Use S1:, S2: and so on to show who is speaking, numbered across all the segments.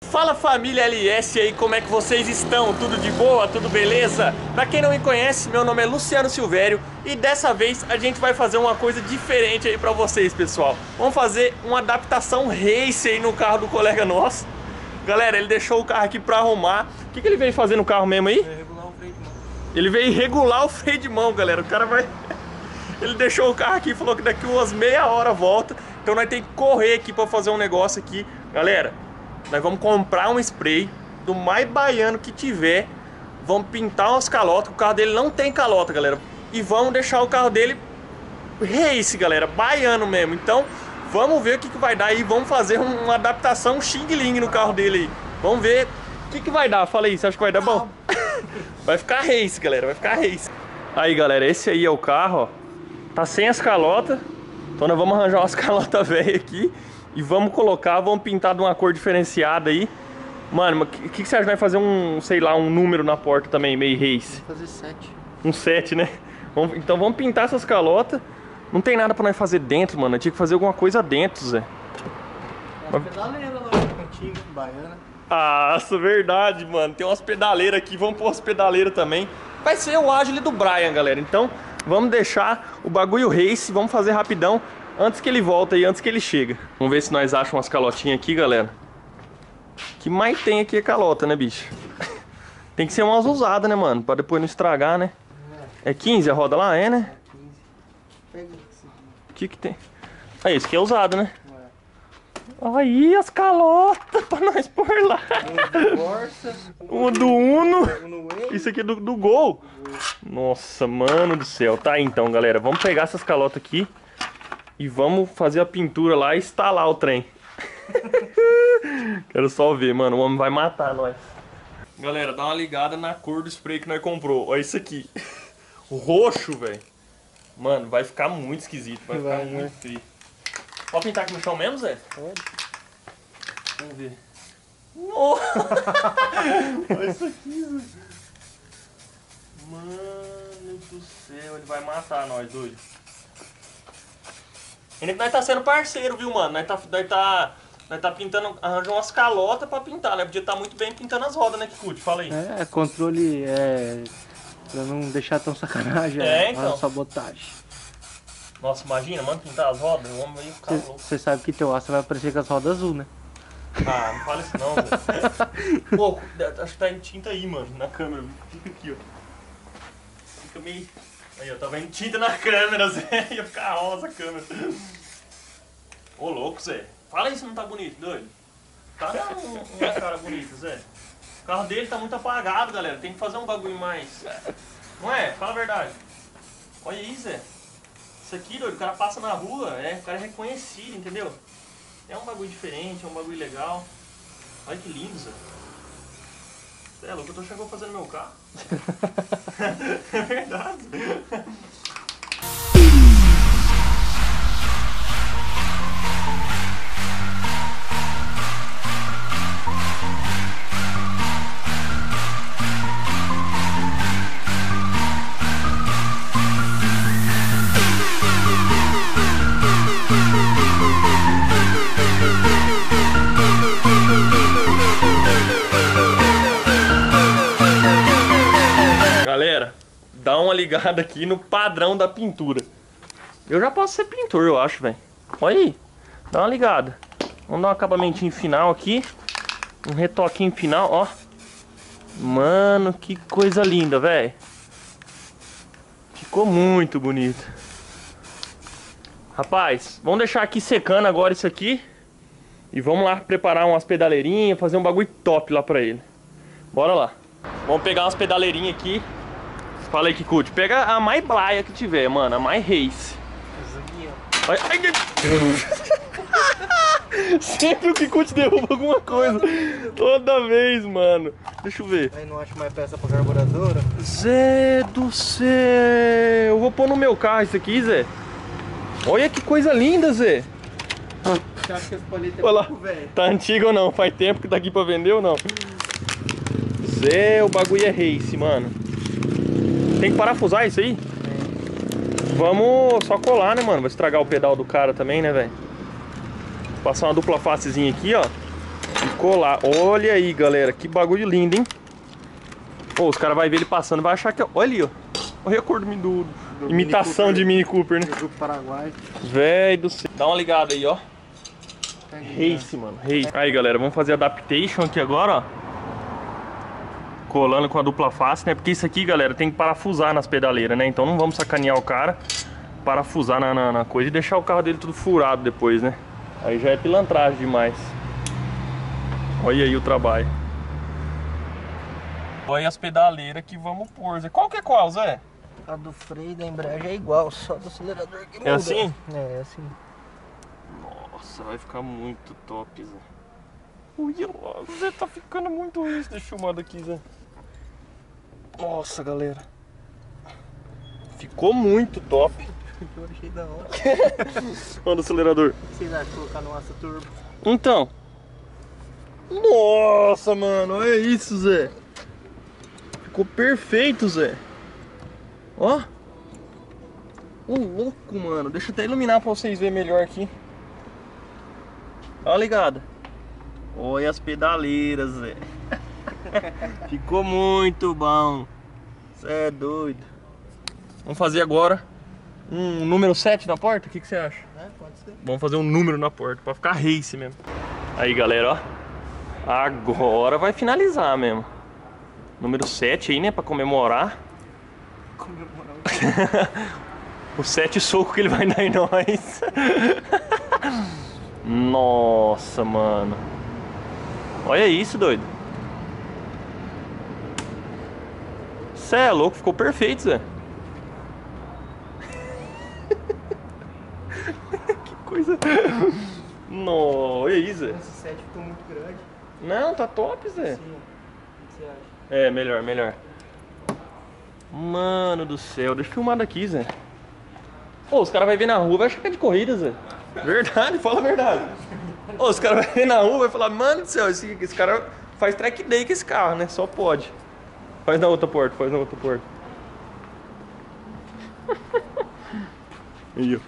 S1: Fala família LS aí, como é que vocês estão? Tudo de boa? Tudo beleza? Pra quem não me conhece, meu nome é Luciano Silvério e dessa vez a gente vai fazer uma coisa diferente aí pra vocês, pessoal. Vamos fazer uma adaptação race aí no carro do colega nosso. Galera, ele deixou o carro aqui pra arrumar. O que ele veio fazer no carro mesmo aí?
S2: Regular o freio de mão.
S1: Ele veio regular o freio de mão, galera. O cara vai... Ele deixou o carro aqui e falou que daqui umas meia hora volta. Então nós temos que correr aqui pra fazer um negócio aqui. Galera, nós vamos comprar um spray do mais baiano que tiver. Vamos pintar umas calotas. O carro dele não tem calota, galera. E vamos deixar o carro dele race, galera. Baiano mesmo. Então vamos ver o que vai dar aí. Vamos fazer uma adaptação Xing Ling no carro dele aí. Vamos ver o que vai dar. Fala aí, você acha que vai dar bom? Vai ficar race, galera. Vai ficar race. Aí, galera, esse aí é o carro, ó. Tá sem as calotas. Então nós vamos arranjar umas calotas velhas aqui e vamos colocar, vamos pintar de uma cor diferenciada aí. Mano, o que você acha que vai fazer sei lá, um número na porta também, meio race?
S2: Vou fazer 7.
S1: Um 7, né? Então vamos pintar essas calotas. Não tem nada pra nós fazer dentro, mano. Eu tinha que fazer alguma coisa dentro, Zé.
S2: Tem umas pedaleiras lá no cantinho, baiana.
S1: Ah, isso é verdade, mano. Tem umas pedaleiras aqui, vamos pôr as pedaleiras também. Vai ser o Agile do Brian, galera. Então vamos deixar o bagulho race, vamos fazer rapidão antes que ele volta e antes que ele chega. Vamos ver se nós achamos umas calotinhas aqui, galera. O que mais tem aqui é calota, né, bicho? Tem que ser umas usadas, né, mano? Pra depois não estragar, né? É 15 a roda lá? É, né?
S2: 15. Pega esse aqui.
S1: O que tem? Ah, esse aqui é usado, né? Aí as calotas pra nós pôr lá.
S2: Um do Corsa.
S1: Uma do Uno.
S2: Um no Way.
S1: Isso aqui é do Gol. Nossa, mano do céu. Tá aí então, galera. Vamos pegar essas calotas aqui e vamos fazer a pintura lá e instalar o trem. Quero só ver, mano. O homem vai matar nós. Galera, dá uma ligada na cor do spray que nós comprou. Olha isso aqui. O roxo, velho. Mano, vai ficar muito esquisito. Vai ficar muito feio. Pode pintar aqui no chão mesmo, Zé?
S2: Pode.
S1: Vamos ver. Olha isso aqui, Zé. Mano do céu, ele vai matar nós dois. Ainda que nós tá sendo parceiro, viu, mano? Nós tá pintando, arranjando umas calotas pra pintar, né? Podia estar muito bem pintando as rodas, né, Kikuchi? Fala aí.
S2: É, controle pra não deixar tão sacanagem.
S1: Então.
S2: Uma sabotagem.
S1: Nossa, imagina, mano, pintar as rodas, o homem ia ficar louco.
S2: Você sabe que teu aço vai aparecer com as rodas azul, né?
S1: Ah, não fala isso não, velho. Pô, acho que tá em tinta aí, mano, na câmera. Fica aqui, ó. Fica meio... Aí, ó, tava em tinta na câmera, Zé. Ia ficar rosa a câmera. Ô, louco, Zé. Fala aí se não tá bonito, doido. Tá uma cara bonita, Zé. O carro dele tá muito apagado, galera. Tem que fazer um bagulho mais... Não é? Fala a verdade. Olha aí, Zé. Isso aqui, doido, o cara passa na rua, o cara é reconhecido, entendeu? É um bagulho diferente, é um bagulho legal. Olha que lindo, Zé. Você é louco, eu tô chegando fazendo meu carro. É verdade. Galera, dá uma ligada aqui no padrão da pintura. Eu já posso ser pintor, eu acho, velho. Olha aí, dá uma ligada. Vamos dar um acabamentinho final aqui. Um retoquinho final, ó. Mano, que coisa linda, velho. Ficou muito bonito. Rapaz, vamos deixar aqui secando agora isso aqui. E vamos lá preparar umas pedaleirinhas, fazer um bagulho top lá pra ele. Bora lá. Vamos pegar umas pedaleirinhas aqui. Fala aí, Kikuchi. Pega a mais blaia que tiver, mano. A mais race. Ai, ai, sempre o Kikuchi derruba alguma coisa. Toda vez, mano. Deixa eu ver.
S2: Aí não acho mais peça pra carburadora.
S1: Zé do céu. Eu vou pôr no meu carro isso aqui, Zé. Olha que coisa linda, Zé.
S2: Você acha que esse palito é
S1: Olha lá.
S2: pouco velho?
S1: Tá antigo ou não? Faz tempo que tá aqui pra vender ou não? Zé, o bagulho é race, mano. Tem que parafusar isso aí? Vamos só colar, né, mano? Vai estragar o pedal do cara também, né, velho? Passar uma dupla facezinha aqui, ó. Ficou lá. Olha aí, galera. Que bagulho lindo, hein? Pô, os caras vão ver ele passando e vai achar que... Olha ali, ó. O recorde do imitação de Mini Cooper, né?
S2: Do Paraguai.
S1: Véi do céu. Dá uma ligada aí, ó. Race, mano. Race. Aí, galera, vamos fazer adaptation aqui agora, ó. Colando com a dupla face, né? Porque isso aqui, galera, tem que parafusar nas pedaleiras, né? Então não vamos sacanear o cara. Parafusar na coisa e deixar o carro dele tudo furado depois, né? Aí já é pilantragem demais. Olha aí o trabalho. Olha as pedaleiras que vamos pôr, Zé. Qual que é qual, Zé?
S2: A do freio e da embreagem é igual, só do acelerador que muda.
S1: É assim?
S2: É assim.
S1: Nossa, vai ficar muito top, Zé. Olha lá, o Zé tá ficando muito isso. Deixa eu filmar daqui, Zé. Nossa, galera. Ficou muito top.
S2: Eu achei da hora.
S1: Olha o acelerador.
S2: O que vocês acham de colocar no Asa Turbo?
S1: Então. Nossa, mano, olha isso, Zé. Ficou perfeito, Zé. Ó. Ô, louco, mano. Deixa eu até iluminar pra vocês verem melhor aqui. Ó, ligada. Olha as pedaleiras, Zé. Ficou muito bom. Cê é doido. Vamos fazer agora um número 7 na porta? O que você acha?
S2: É, pode ser.
S1: Vamos fazer um número na porta, pra ficar race mesmo. Aí, galera, ó. Agora vai finalizar mesmo. Número 7 aí, né, pra comemorar. O 7 soco que ele vai dar em nós. Nossa, mano. Olha isso, doido. Cê é louco, ficou perfeito, Zé. Que coisa. Nossa, olha isso, Zé.
S2: Esse 7 ficou muito grande.
S1: Não, tá top, Zé.
S2: Sim. O que você acha?
S1: É, melhor, melhor. Mano do céu, deixa eu filmar daqui, Zé. Pô, os caras vão ver na rua, vai achar que é de corrida, Zé. Verdade, fala a verdade. Ô, os caras vão ver na rua, vai falar, mano do céu, esse cara faz track day com esse carro, né? Só pode. Faz na outra porta, faz na outra porta. Aí, ó.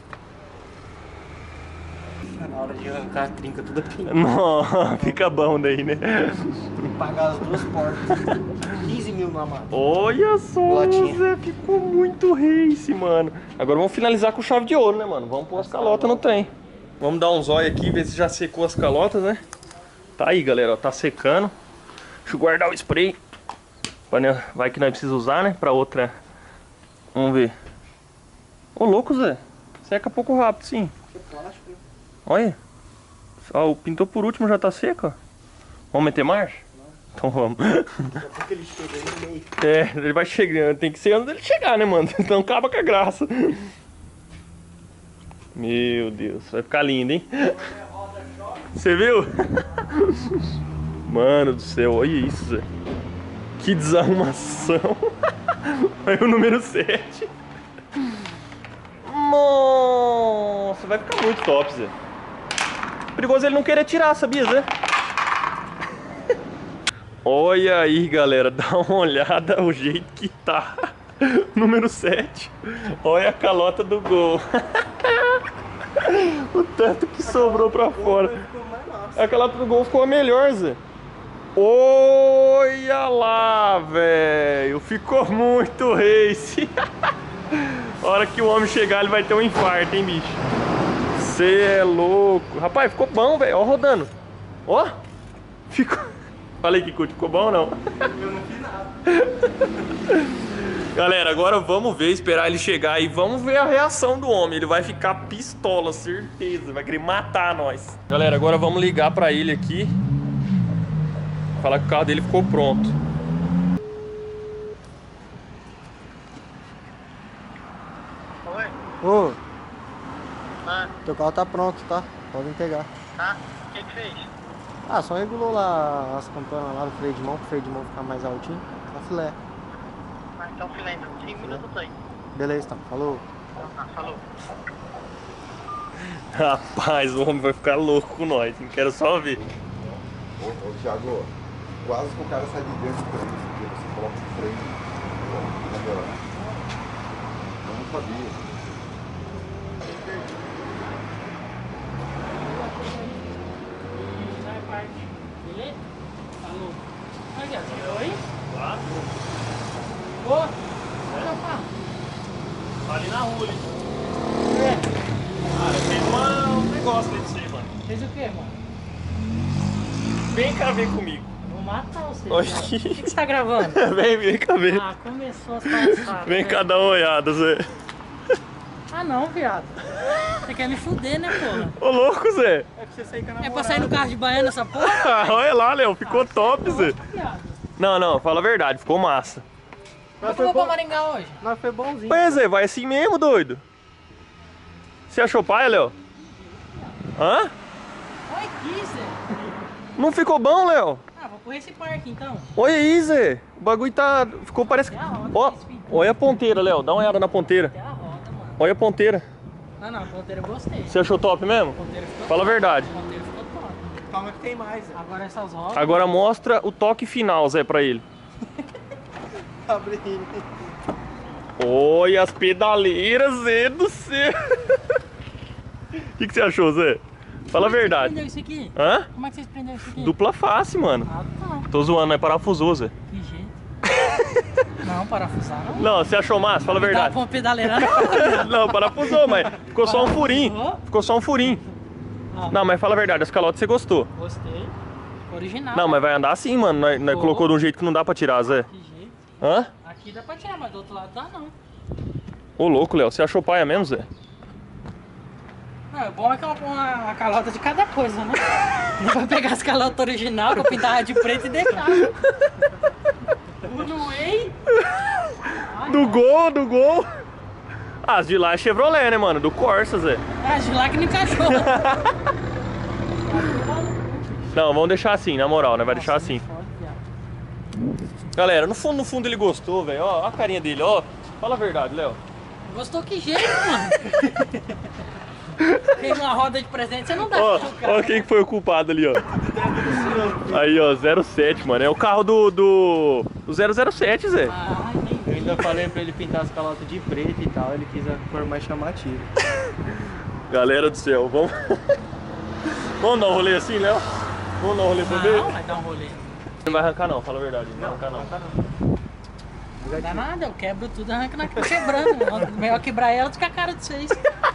S2: Na hora de arrancar a trinca tudo aqui.
S1: Não, fica bom daí, né?
S2: Pagar as duas portas. 15 mil na mata.
S1: Olha só,
S2: Latinha.
S1: Zé, ficou muito race, mano. Agora vamos finalizar com chave de ouro, né, mano? Vamos pôr as calotas no trem. Vamos dar um zóio aqui, ver se já secou as calotas, né? Tá aí, galera, ó, tá secando. Deixa eu guardar o spray. Vai que nós precisamos usar, né? Pra outra. Vamos ver. Ô, louco, Zé. Seca pouco rápido, sim. Olha. Ó, o pintou por último já tá seco, ó. Vamos meter marcha? Então vamos.
S2: Daqui a pouco ele chega aí no meio.
S1: É, ele vai chegando. Tem que ser antes dele chegar, né, mano? Então acaba com a graça. Meu Deus, vai ficar lindo, hein? Você viu? Mano do céu, olha isso, Zé. Que desarrumação. Olha o número 7. Nossa, vai ficar muito top, Zé. Perigoso ele não querer tirar, sabia, Zé? Olha aí, galera, dá uma olhada o jeito que tá. Número 7. Olha a calota do Gol. O tanto que sobrou pra fora. A calota do Gol ficou a melhor, Zé. Olha lá, velho. Ficou muito race. A hora que o homem chegar, ele vai ter um infarto, hein, bicho. Cê é louco. Rapaz, ficou bom, velho. Ó, rodando. Ó. Ficou... Falei que ficou bom ou não?
S2: Eu não fiz nada.
S1: Galera, agora vamos ver, esperar ele chegar e vamos ver a reação do homem. Ele vai ficar pistola, certeza. Vai querer matar nós. Galera, agora vamos ligar pra ele aqui. Falar que o carro dele ficou pronto.
S2: Oi? Ô. Teu carro tá pronto, tá? Podem pegar.
S3: Tá? O que fez?
S2: Ah, só regulou lá as campanas lá do freio de mão, pro freio de mão ficar mais altinho. Tá filé.
S3: Ah, então filé, então 5 minutos aí.
S2: Beleza, então. Falou.
S3: Ah, falou.
S1: Rapaz, o homem vai ficar louco com nós. Não quero só ver.
S4: Ô, Thiago, quase que o cara sai de dentro do trem, porque você coloca o freio na melhor. Eu não sabia.
S5: Alô? Olha, oi?
S1: Claro.
S5: Ô, onde eu falo?
S1: Tá ali na rua ali.
S5: É.
S1: Cara, tem um negócio dentro de você, mano.
S5: Fez o quê, mano?
S1: Vem cá ver comigo.
S5: Eu vou matar você.
S1: Oi.
S5: Viado. O que você tá gravando?
S1: Vem cá ver.
S5: Ah, começou as palhaçadas.
S1: Vem
S5: né?
S1: cá dar uma olhada, Zé.
S5: Ah, não, viado. Você quer me fuder, né, porra?
S1: Ô louco, Zé.
S2: É pra você sair com a
S5: É pra sair no carro de baiano essa porra?
S1: Ah, olha lá, Léo, ficou top, Zé.
S5: Viado.
S1: Não, fala a verdade, ficou massa.
S5: Como é que eu vou pra Maringá hoje?
S2: Nós foi bonzinho.
S1: Mas, Zé, vai assim mesmo, doido. Você achou paia, Léo? Hã?
S5: Olha aqui, Zé.
S1: Não ficou bom, Léo?
S5: Ah, vou por esse parque então.
S1: Olha aí, Zé. O bagulho tá... Ficou, parece que...
S5: Até a roda,
S1: Ó,
S5: esse vídeo.
S1: olha a ponteira, Léo. Dá uma olhada na ponteira.
S5: Até a roda, mano.
S1: Olha a ponteira.
S5: Não, a ponteira eu gostei.
S1: Você achou top mesmo?
S5: A ponteira ficou
S1: Fala a
S5: top.
S1: verdade.
S5: A ponteira ficou top.
S2: Calma que tem mais, Zé.
S5: Agora essas rodas...
S1: Agora mostra o toque final, Zé, pra ele.
S2: Abrindo.
S1: Olha as pedaleiras, Zé do céu. O que você achou, Zé? Fala a
S5: Como é que
S1: verdade.
S5: Vocês prenderam isso aqui?
S1: Hã?
S5: Como é que vocês prenderam isso aqui?
S1: Dupla face, mano.
S5: Ah, tá.
S1: Tô zoando, mas parafusou, Zé.
S5: Que jeito. Não, parafusar não.
S1: Não, você achou massa? Fala a
S5: Dá
S1: verdade.
S5: pra uma pedaleira não.
S1: Não, parafusou, mas ficou só um
S5: Parafusou?
S1: furinho. Ficou só um furinho.
S5: Ah,
S1: Não, mas fala a verdade, as calotas você gostou.
S5: Gostei. Original.
S1: Não, mas vai andar assim, mano. Nós
S5: Pô.
S1: colocou de um jeito que não dá pra tirar, Zé.
S5: Que jeito.
S1: Hã?
S5: Aqui dá pra tirar, mas do outro lado dá não.
S1: Ô louco, Léo, você achou paia mesmo, Zé?
S5: Não, o bom é que é uma calota de cada coisa, né? Não vai pegar as calotas original que eu pintava de preto e deixar. No Way.
S1: Do Gol. As de lá é Chevrolet, né, mano? Do Corsa, Zé.
S5: Ah, de lá que não encaixou.
S1: Não, vamos deixar assim, na moral, né? Vai deixar assim. Galera, no fundo ele gostou, velho. Ó a carinha dele, ó. Fala a verdade, Léo.
S5: Gostou que jeito, mano? Fez uma roda de presente, você não dá
S1: Ó,
S5: pro cara.
S1: ó quem que foi o culpado ali, ó. Aí, ó, 07, mano. É o carro do 007, Zé.
S5: Ah, entendi.
S2: Eu ainda falei pra ele pintar as calotas de preto e tal, ele quis a cor mais chamativa.
S1: Galera do céu, vamos... Vamos dar um rolê assim, Léo? Vamos dar um rolê pra ver?
S5: Não, vai dar um rolê.
S1: Não vai arrancar não, fala a verdade. Não vai arrancar não.
S5: Não dá nada, eu quebro tudo, arranco quebrando. Melhor quebrar ela do que a cara de vocês.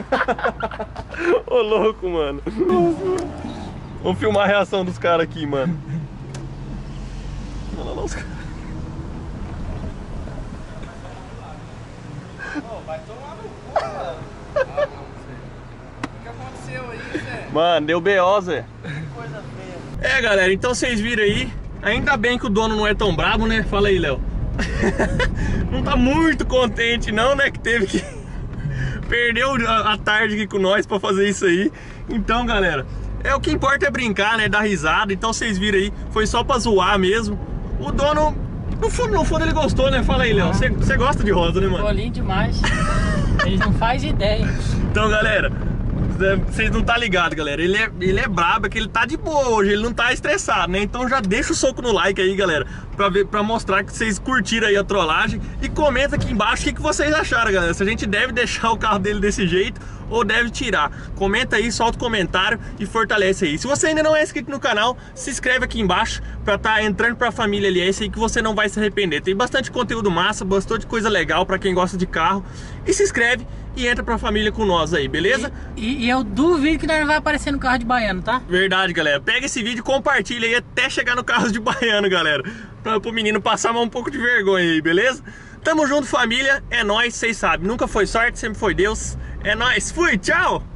S1: Ô louco, mano. Vamos filmar a reação dos caras aqui, mano. Olha lá os caras.
S2: Vai tomar no cu, mano. O que aconteceu aí, Zé?
S1: Mano, deu BO, Zé.
S2: Coisa feia.
S1: É, galera, então vocês viram aí. Ainda bem que o dono não é tão brabo, né? Fala aí, Léo. Não tá muito contente não, né? Que teve que... Perdeu a tarde aqui com nós pra fazer isso aí. Então, galera, o que importa é brincar, né? Dar risada. Então vocês viram aí, foi só pra zoar mesmo. O dono, no fundo ele gostou, né? Fala aí, Léo. Você gosta de rosa, né, mano?
S5: Bolinho demais. Eles não fazem ideia.
S1: Então, galera, vocês não tá ligado, galera. Ele é brabo, é que ele tá de boa hoje, ele não tá estressado, né? Então já deixa o soco no like aí, galera, pra mostrar que vocês curtiram aí a trollagem. E comenta aqui embaixo o que vocês acharam, galera. Se a gente deve deixar o carro dele desse jeito ou deve tirar. Comenta aí, solta o comentário e fortalece aí. Se você ainda não é inscrito no canal, se inscreve aqui embaixo pra tá entrando pra família LS aí, que você não vai se arrepender. Tem bastante conteúdo massa, bastante coisa legal pra quem gosta de carro. E se inscreve e entra pra família com nós aí, beleza?
S5: E eu duvido que nós não vai aparecer no carro de baiano, tá?
S1: Verdade, galera. Pega esse vídeo e compartilha aí até chegar no carro de baiano, galera. Pro menino passar mais um pouco de vergonha aí, beleza? Tamo junto, família. É nóis, vocês sabem. Nunca foi sorte, sempre foi Deus. É nóis. Fui, tchau!